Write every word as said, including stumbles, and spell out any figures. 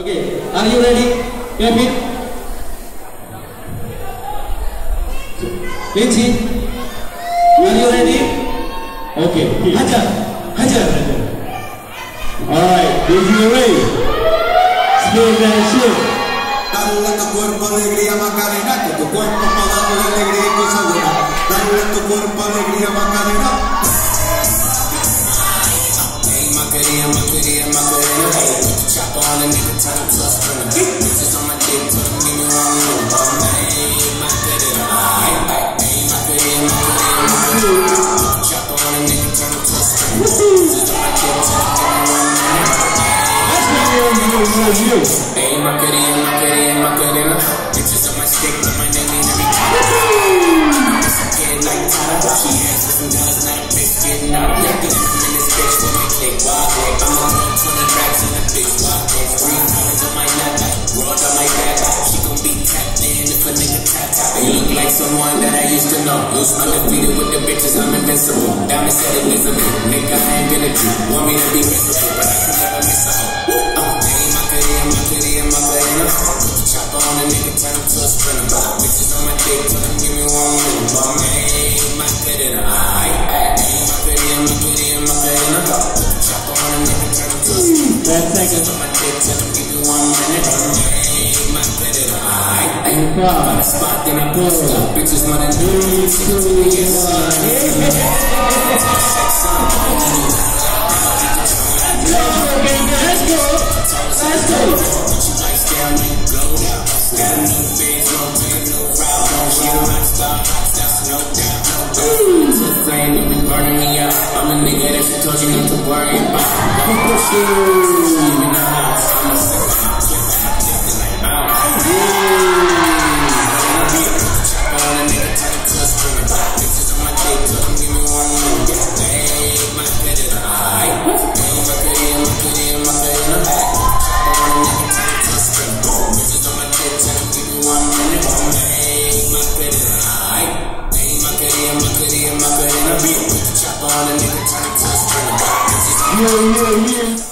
Okay, are you ready, Kevin? Linzy, are you ready? Okay, hajar, hajar. Alright, this is the way. Spin and shoot. Dale a tu cuerpo alegría Macarena, que tu cuerpo para darle alegría y cosa buena. Dale a tu cuerpo alegría Macarena. Hey Macarena, Macarena, Macarena. Hey, chop on a nigga, turn him to a sprinter. Bitches on my dick, tell them give me one more. Hey Macarena, hey Macarena, Macarena, Macarena. Chop on a nigga, turn him to a sprinter. Bitches on my dick, tell them give me one more. Hey Macarena, Macarena, Macarena. Bitches on my stick, but my name ain't every time. It's a kid like Tata. She asked for some dollars, not a bitch getting out. Yeah, get him in this bitch with my click. Wild day. I'm on twenty racks in the big wild day. Three dollars on my nut, rolled on my back. She gon' be tapped in if a nigga tap tap. You look like someone that I used to know. Undefeated with the bitches, I'm invincible. Diamond said Elizabeth, nigga, I ain't been a Jew. Want me to be miserable, but I can never miss a hoe. Chopper on a nigga, turn him to a sprinter. Bitches on my dick, tell them give me one minute. But man, my Macarena, aight, ayy, Macarena, Macarena, Macarena. Chopper on a nigga, turn him to a sprinter. Bitches on my dick, tell them give me one minute. But man, my Macarena, aight, ayy. Got a spot, then I post up. Bitches wanna do me, stick to me, yes, son. Let's go, let's go. Got a new bitch, gon' take a new route. Gon' she a rock star, that's no doubt. The flame don't be burning me out. I'm a nigga that she told you not to worry about. She's in the house, I'm a sick man. Flippin' like bow. Chop on a nigga, turn him to a sprinter. Bitches on my dick, tell them give me one minute. Hey, my Macarena, aight. Hey, Macarena, Macarena, Macarena. Chop on a nigga, turn him to a sprinter. Bitches on my dick, tell them give me one minute. Hey, Macarena, aight. Hey, Macarena, Macarena, Macarena. Chop on a nigga, turn him to a sprinter. Yeah, yeah, yeah.